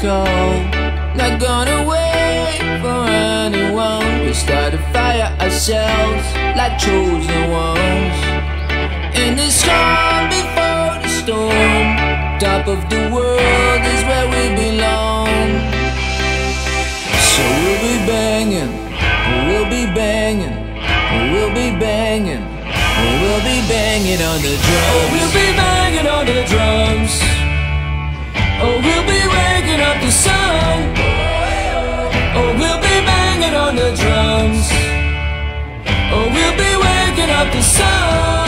electrical. Not gonna wait for anyone. We start a fire ourselves like chosen ones. In this calm before the storm, top of the world is where we belong. So we'll be banging, we'll be banging, we'll be banging, we'll be banging on the drums. Oh, we'll be banging on the drums. Oh, we'll be waking up the sun. Oh, we'll be banging on the drums. Oh, we'll be waking up the sun.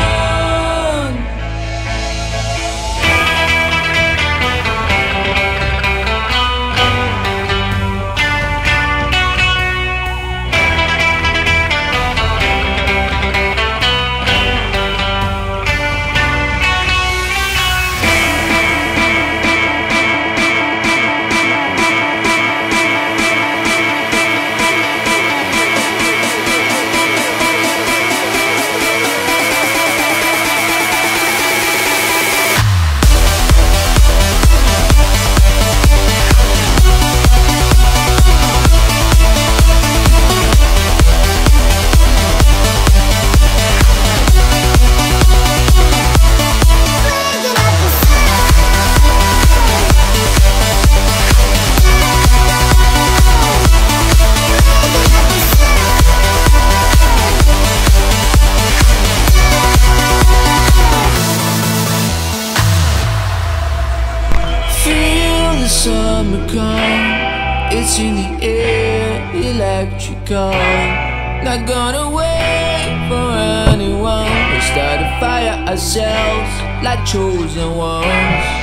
Summer come, it's in the air, electrical. Not gonna wait for anyone. We start a fire ourselves like chosen ones.